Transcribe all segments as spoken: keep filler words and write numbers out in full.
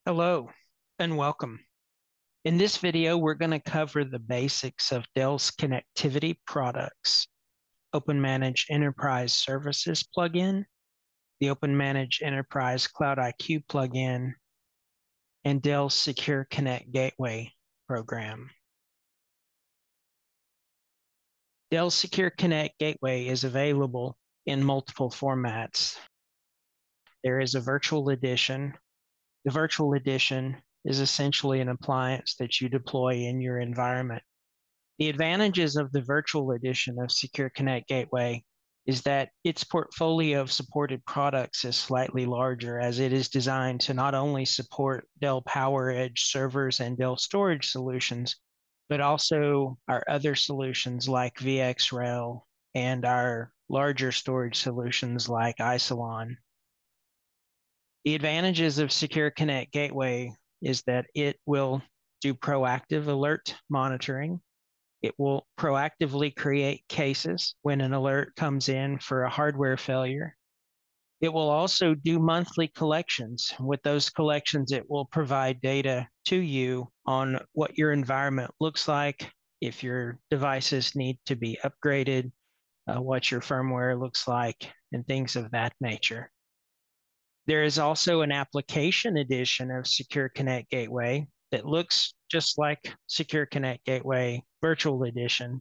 Hello and welcome. In this video, we're going to cover the basics of Dell's connectivity products, OpenManage Enterprise Services plugin, the OpenManage Enterprise Cloud I Q plugin, and Dell's Secure Connect Gateway program. Dell's Secure Connect Gateway is available in multiple formats. There is a virtual edition. The virtual edition is essentially an appliance that you deploy in your environment. The advantages of the virtual edition of Secure Connect Gateway is that its portfolio of supported products is slightly larger, as it is designed to not only support Dell PowerEdge servers and Dell storage solutions, but also our other solutions like VxRail and our larger storage solutions like Isilon. The advantages of Secure Connect Gateway is that it will do proactive alert monitoring. It will proactively create cases when an alert comes in for a hardware failure. It will also do monthly collections. With those collections, it will provide data to you on what your environment looks like, if your devices need to be upgraded, uh, what your firmware looks like, and things of that nature. There is also an application edition of Secure Connect Gateway that looks just like Secure Connect Gateway Virtual Edition.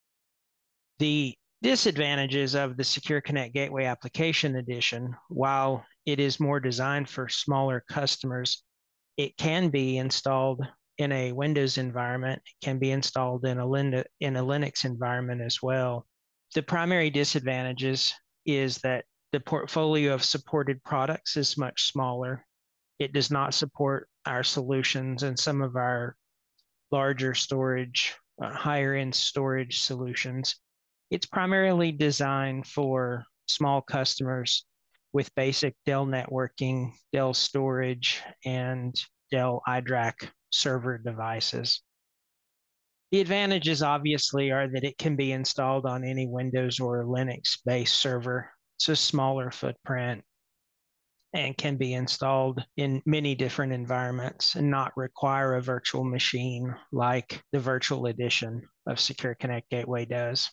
The disadvantages of the Secure Connect Gateway Application Edition, while it is more designed for smaller customers, it can be installed in a Windows environment. It can be installed in a, Lin- in a Linux environment as well. The primary disadvantages is that the portfolio of supported products is much smaller. It does not support our solutions and some of our larger storage, uh, higher end storage solutions. It's primarily designed for small customers with basic Dell networking, Dell storage, and Dell iDRAC server devices. The advantages obviously are that it can be installed on any Windows or Linux-based server. It's a smaller footprint and can be installed in many different environments and not require a virtual machine like the virtual edition of Secure Connect Gateway does.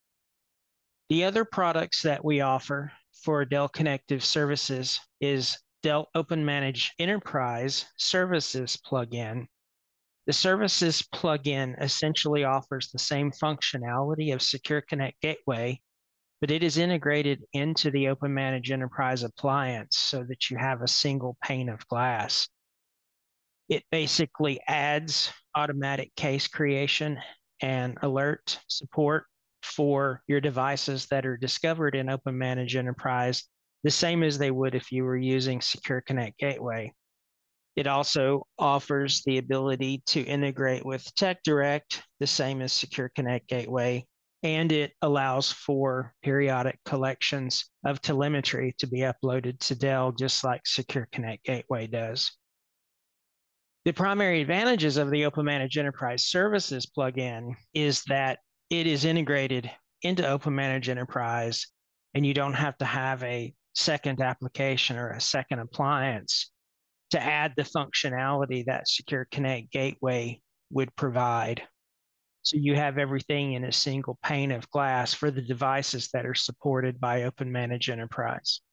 The other products that we offer for Dell Connective Services is Dell OpenManage Enterprise Services plugin. The Services plugin essentially offers the same functionality of Secure Connect Gateway, but it is integrated into the OpenManage Enterprise appliance so that you have a single pane of glass. It basically adds automatic case creation and alert support for your devices that are discovered in OpenManage Enterprise, the same as they would if you were using Secure Connect Gateway. It also offers the ability to integrate with TechDirect, the same as Secure Connect Gateway, and it allows for periodic collections of telemetry to be uploaded to Dell, just like Secure Connect Gateway does. The primary advantages of the OpenManage Enterprise Services plugin is that it is integrated into OpenManage Enterprise, and you don't have to have a second application or a second appliance to add the functionality that Secure Connect Gateway would provide. So you have everything in a single pane of glass for the devices that are supported by OpenManage Enterprise.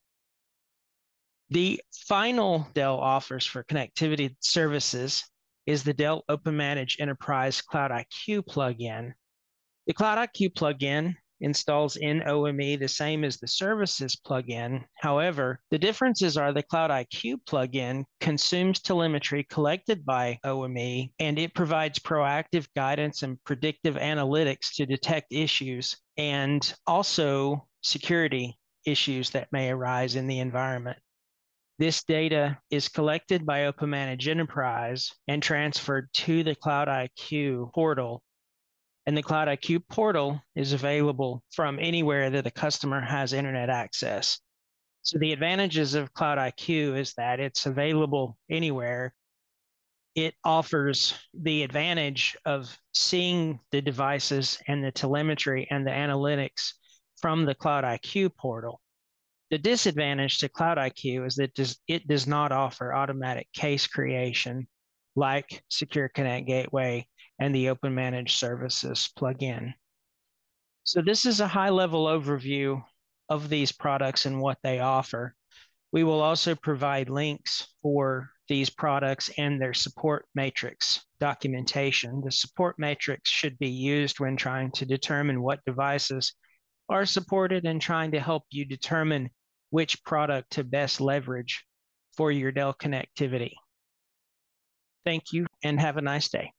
The final Dell offers for connectivity services is the Dell OpenManage Enterprise Cloud I Q plugin. The Cloud I Q plugin installs in O M E the same as the services plugin. However, the differences are the Cloud I Q plugin consumes telemetry collected by O M E, and it provides proactive guidance and predictive analytics to detect issues and also security issues that may arise in the environment. This data is collected by OpenManage Enterprise and transferred to the Cloud I Q portal. And the Cloud I Q portal is available from anywhere that the customer has internet access. So the advantages of Cloud I Q is that it's available anywhere. It offers the advantage of seeing the devices and the telemetry and the analytics from the Cloud I Q portal. The disadvantage to Cloud I Q is that it does not offer automatic case creation like Secure Connect Gateway and the Open Managed Services plugin. So this is a high-level overview of these products and what they offer. We will also provide links for these products and their support matrix documentation. The support matrix should be used when trying to determine what devices are supported and trying to help you determine which product to best leverage for your Dell connectivity. Thank you and have a nice day.